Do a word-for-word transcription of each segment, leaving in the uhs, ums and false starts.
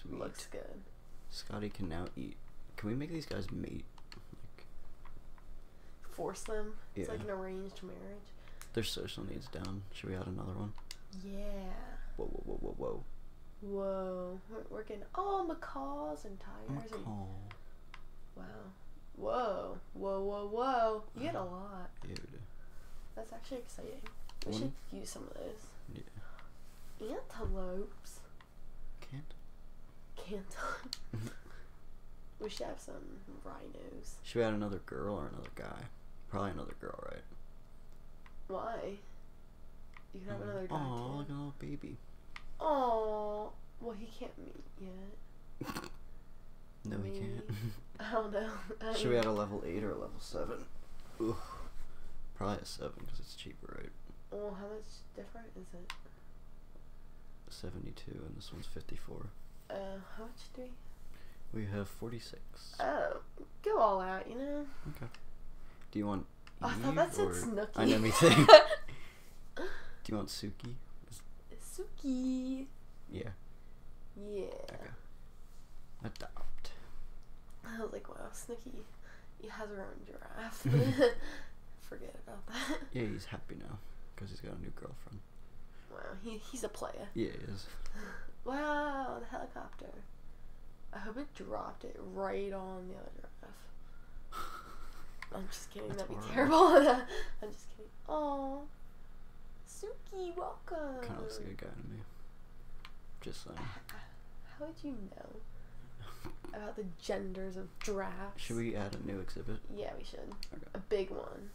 Sweet. Looks good. Scotty can now eat. Can we make these guys mate? Like, force them. It's yeah. like an arranged marriage. Their social needs down. Should we add another one? Yeah. Whoa, whoa, whoa, whoa, whoa. Whoa. We're, we're getting all macaws and tigers. Macaw. And, wow. Whoa. Whoa, whoa, whoa. You get a lot. Dude. That's actually exciting. We One? should use some of those. Yeah. Antelopes. Can't. Can't. We should have some rhinos. Should we add another girl or another guy? Probably another girl, right? Why? You can have um, another guy Aw, too. like a little baby. Oh, well, he can't meet yet. No, he Maybe. can't. I don't know. I Should we add a level eight or a level seven? Ooh. Probably a seven because it's cheaper, right? Oh, how much different is it? seventy-two and this one's fifty-four. Uh, how much do we? We have forty-six. Oh, go all out, you know? Okay. Do you want Oh, I Eve thought that said or... Snooki. I know, me too. Do you want Suki? Suki. Yeah. Yeah. Okay. Adopt. I was like, wow, Snooki, he has her own giraffe. Forget about that. Yeah, he's happy now because he's got a new girlfriend. Wow, he he's a player. Yeah, he is. Wow, the helicopter. I hope it dropped it right on the other giraffe. I'm just kidding, That's that'd be horrible. terrible. I'm just kidding. Aw. Suki, welcome. Kind of looks like a guy to me. Just saying. How would you know about the genders of giraffes? Should we add a new exhibit? Yeah, we should. Okay. A big one.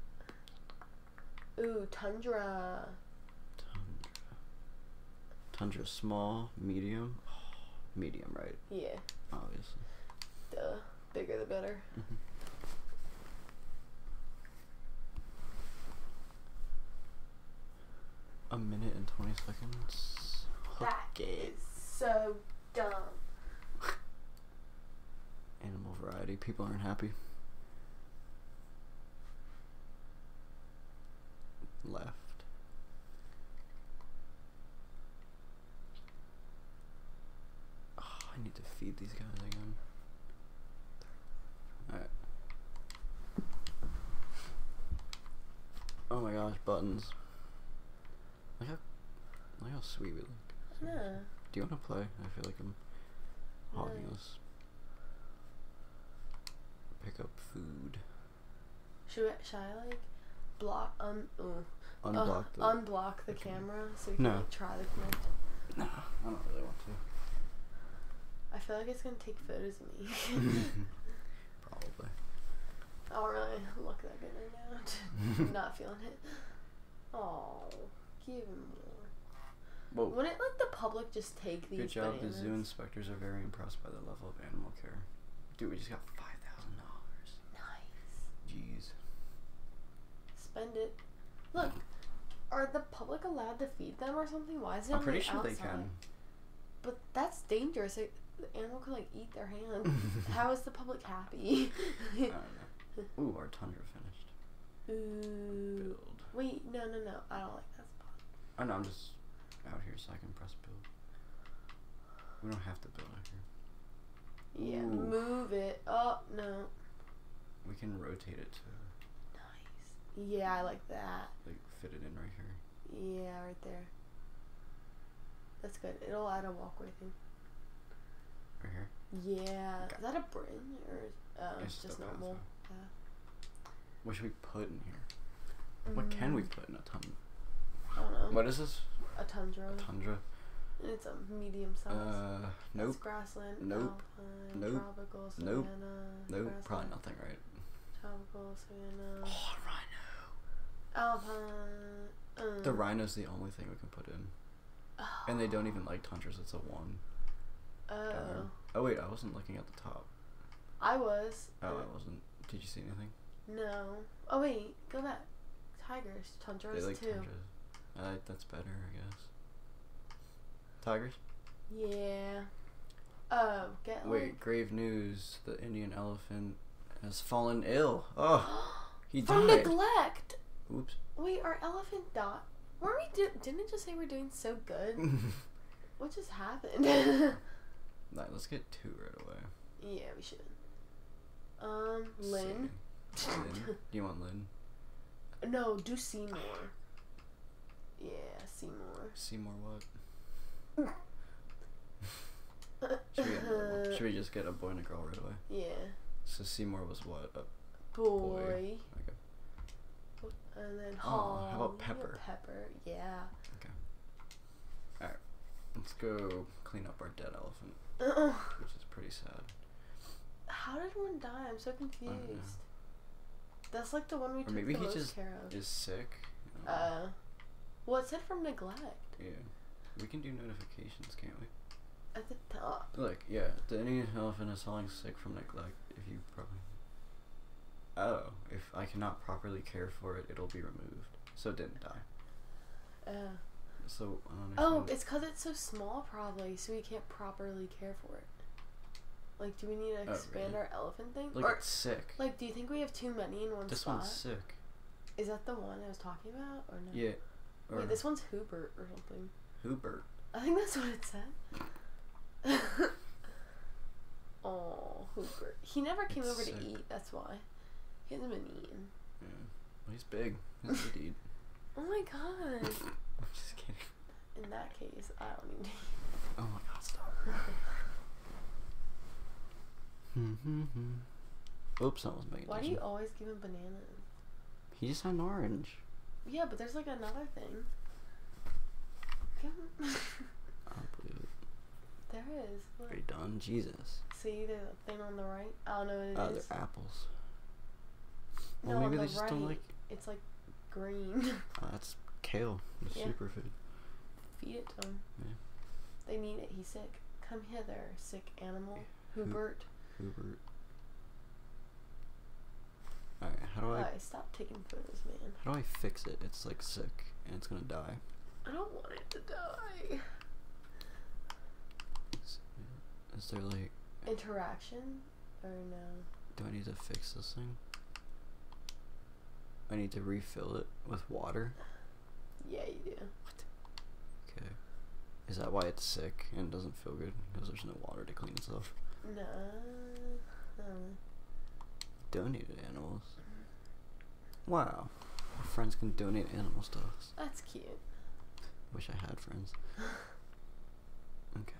Ooh, tundra. Tundra. Tundra small, medium. Medium, right? Yeah. Obviously. Duh. Bigger the better. Mm-hmm. A minute and twenty seconds. That Okay. is so dumb. Animal variety. People aren't happy. Left. Oh, I need to feed these guys again. Alright. Oh my gosh, buttons. Look how, look how sweet we look. Yeah. Do you want to play? I feel like I'm hogging No. this. Pick up food. Should, we, should I like block un ooh, Unblock uh, the. unblock the okay. camera so we can No. like, try to connect? No, I don't really want to. I feel like it's gonna take photos of me. Probably. I don't really look that good right now. Not feeling it. Oh, give him more. Whoa. Wouldn't like the public just take these Good job. bananas? The zoo inspectors are very impressed by the level of animal care. Dude, we just got five thousand dollars. Nice. Jeez. Spend it. Look, are the public allowed to feed them or something? Why is it I'm on pretty the sure outside? they can. But that's dangerous. It, the animal could like eat their hand. How is the public happy? I don't know. Ooh, our tundra finished. Ooh. Build. Wait, no, no, no. I don't like that spot. Oh no, I'm just out here so I can press build. We don't have to build out here. Yeah, Ooh. move it. Oh, no. We can rotate it to Nice. Yeah, I like that. like fit it in right here. Yeah, right there. That's good. It'll add a walkway thing. Right here. Yeah. Okay. Is that a bridge or is, um, It's just just a path, normal? though. Yeah. What should we put in here? What can we put in a tundra? I don't know. What is this? A tundra. Tundra? It's a medium size. Uh, nope. It's grassland. Nope. Alpine, Nope. Tropical. Nope. Savanna. Nope. grassland, Probably nothing, right? Tropical. Savanna. Oh, rhino. Alpine. Um, The rhino's the only thing we can put in. Oh. And they don't even like tundras, it's a one. Oh. Uh, oh wait, I wasn't looking at the top. I was. Oh, I wasn't. Did you see anything? No. Oh wait, go back. Tigers, tundras They like too. tundras. Uh, that's better, I guess. Tigers? Yeah. Oh, get Wait, like grave news. The Indian elephant has fallen ill. Oh, he from died. neglect. Oops. Wait, our elephant died. Weren't we? Do- didn't it just say we're doing so good? What just happened? Alright, let's get two right away. Yeah, we should. Um, Lynn. Lynn? Do you want Lynn? No, do Seymour. Yeah, Seymour. Seymour what? should, we get, should we just get a boy and a girl right away? Yeah. So Seymour was what? A boy. boy. Okay. And then Oh, Hall. how about Pepper? Pepper, yeah. Okay. Alright. Let's go clean up our dead elephant. Uh-uh. Which is pretty sad. How did one die? I'm so confused. That's like the one we or took maybe the he most just care of. is sick. You know? Uh, well, it said from neglect. Yeah. We can do notifications, can't we? At the top. Look, yeah. The Indian elephant is falling sick from neglect. If you probably. Oh, if I cannot properly care for it, it'll be removed. So it didn't die. Uh. So I don't Oh, understand. it's because it's so small, probably, so we can't properly care for it. Like, do we need to Oh, expand really? our elephant thing? Like or, it's sick. like, do you think we have too many in one This spot? one's sick. Is that the one I was talking about, or no? Yeah. Or Wait, this one's Hubert or something. Hubert. I think that's what it said. Oh, Hubert. He never came It's over sick. to eat, that's why. He hasn't been eating. Yeah. Well, he's big. He's a good eat. Oh my god. I'm just kidding. In that case, I don't need to eat. Oh my god, stop. Oops, I was making Why do you always give him bananas? He's an orange. Yeah, but there's like another thing. Give him- I don't believe it. There is. Look. Are you done? Jesus. See the thing on the right? I don't know what it Oh, is. they're apples. No, Well, maybe on they the just right, don't like. it's like green. Oh, that's kale. It's Yeah. superfood. Feed it to him. Yeah. They need it. He's sick. Come hither, sick animal. Hu- Hubert. Hubert. Alright, how do I Hi, stop taking photos, man. how do I fix it? It's like sick and it's gonna die. I don't want it to die. Is, is there like Interaction? Or no? do I need to fix this thing? I need to refill it with water? Yeah, you do. Okay. Is that why it's sick and doesn't feel good? Because there's no water to clean itself. No. No. Donated animals. Wow. Our friends can donate animal stuff. That's cute. Wish I had friends. Okay.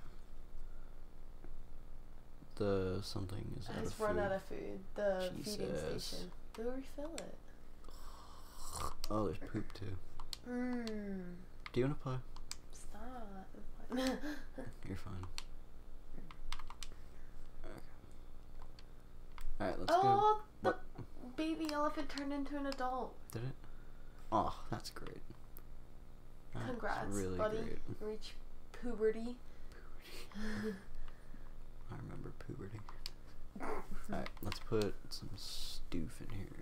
The something is out It's of run food. out of food. The feeding Jesus. station. Go refill it. Oh, there's poop too. Mmm. Do you want to play? Stop. You're fine. Okay. Alright, let's oh, go. the What? baby elephant turned into an adult. Did it? Oh, that's great. That's Congrats, really buddy. great. Reach puberty. I remember puberty. Alright, let's put some stoof in here.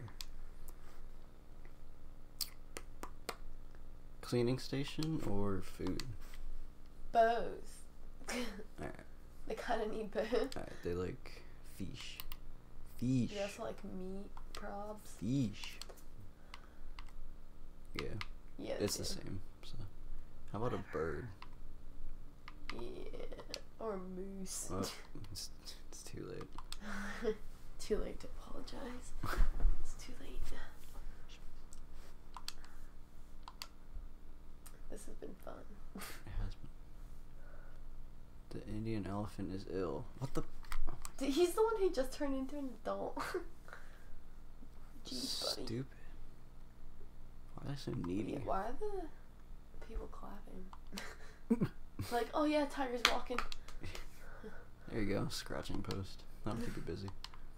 Cleaning station or food? Both. Alright. They kind of need both. Alright, they like fish. Fish. You also like meat probs. Fish. Yeah, Yeah. they it's do. the same. So, how about a bird? Yeah. Or moose. Oh, it's, it's too late. Too late to apologize. It's too late. This has been fun. It has been. The Indian elephant is ill. What the? Dude, he's the one who just turned into an adult. Jeez, buddy. Stupid. Why are they so needy? Yeah, why are the people clapping? It's like, oh yeah, Tiger's walking. There you go, scratching post. That'll keep you busy.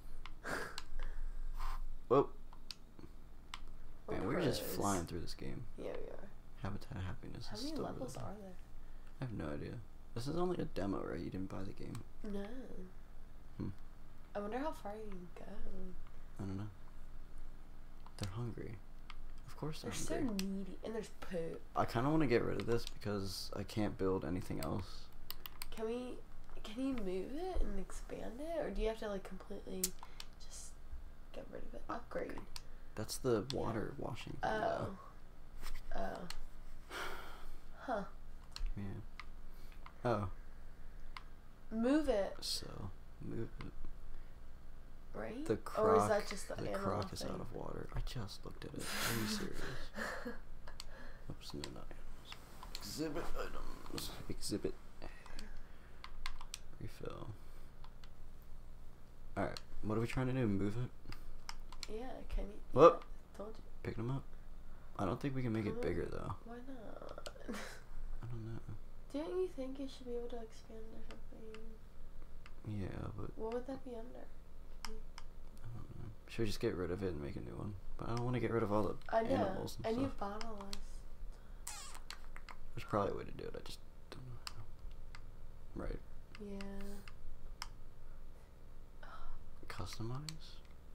Whoa. Man, we're just pros. flying through this game. Yeah, we are. Habitat Happiness How is many still levels really are there? I have no idea. This is only a demo, right? You didn't buy the game. No. Hmm. I wonder how far you can go. I don't know. They're hungry. Of course they're, They're hungry. so needy, and there's poop. I kind of want to get rid of this because I can't build anything else. Can we? Can you move it and expand it, or do you have to like completely just get rid of it? Upgrade. That's the water washing thing. Oh. though. Oh. Huh. Yeah. Oh. Move it. So, move it. Right? The croc, or is that just the, the animal croc is thing? out of water. I just looked at it. Are you serious? Oops, no, not animals. Exhibit items. Exhibit. Refill. Alright, what are we trying to do? Move it? Yeah, can you? Whoop! Yeah, told you. Pick them up? I don't think we can make it bigger though. Why not? I don't know. Didn't you think it should be able to expand or something? Yeah, but What would that be under? I don't know. Should we just get rid of it and make a new one? But I don't want to get rid of all the I know. animals and I stuff. need bottle list. There's probably a way to do it. I just don't know how. Right. Yeah. Customize?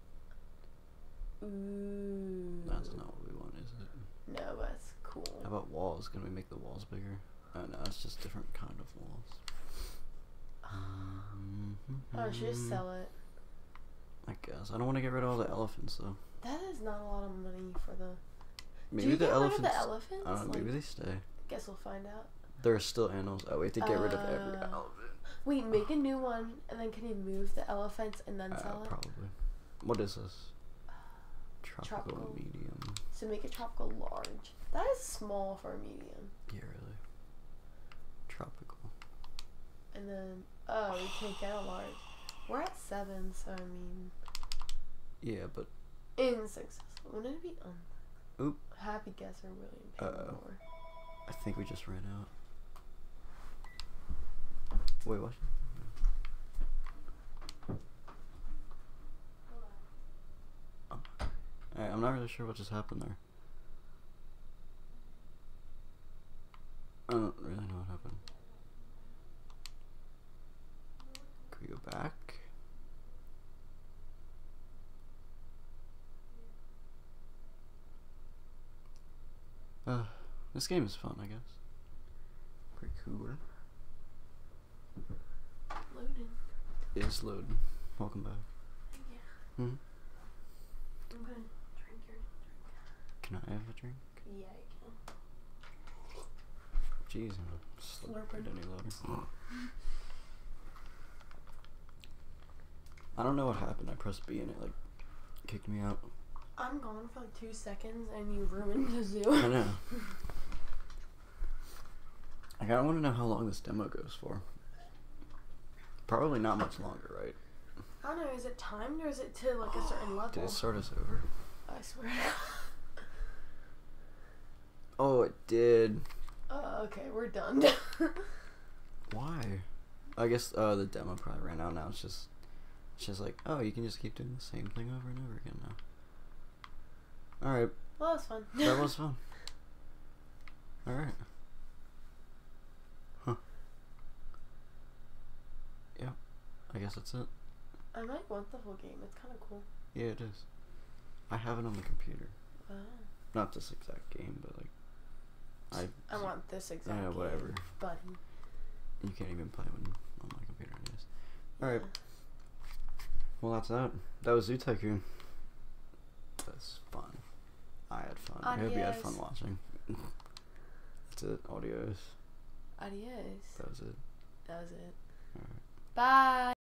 Ooh. That's not what we want, is it? No, but it's cool. How about walls? Can we make the walls bigger? Oh no, it's just different kind of walls. Um, Oh, should just sell it. I guess. I don't want to get rid of all the elephants though. That is not a lot of money for the. Maybe Do you the get elephants. rid of the elephants? I don't know. Like, Maybe they stay. guess we'll find out. There are still animals. Oh, we have to get rid of every Uh, elephant. Wait, make a new one, and then can you move the elephants and then Uh, sell it? probably. What is this? Tropical, Tropical. medium. So make a tropical large. That is small for a medium. Yeah, really. Tropical. And then, oh, we can't get a large. We're at seven, so I mean. Yeah, but. Unsuccessful. Wouldn't it be un? Oop. Happy guesser William paid Uh-oh. more. I think we just ran out. Wait, what? Oh. Alright, I'm not really sure what just happened there. I don't really know what happened. Can we go back? Uh, this game is fun, I guess. Pretty cool. Loading. It's loading. Welcome back. Yeah. Hmm? I'm gonna drink your drink. Can I have a drink? Yeah, I Jeez, I'm slurping Slurping. any louder. I don't know what happened. I pressed B and it like kicked me out. can. I'm gone for like two seconds and you ruined the zoo. I know. I kinda wanna know how long this demo goes for. Probably not much longer, right? I don't know, is it timed or is it to like a certain level? Did it start us over? I swear. Oh, it did. Oh, okay, we're done. Why? I guess uh, the demo probably ran out now. It's just, it's just like, oh, you can just keep doing the same thing over and over again now. All right, Well, that was fun. that was fun. All right. Huh. Yeah, I guess that's it. I might want the whole game. It's kind of cool. Yeah, it is. I have it on the computer. Wow. Not this exact game, but like, I. I want this exact Yeah, game, whatever. buddy. You can't even play when on my computer, I guess. All right. Yeah. Well, that's that. That was Zoo Tycoon. That's fun. I had fun. I hope you had fun Adios. watching. That's it. Audios. Adios. That was it. That was it. All right. Bye.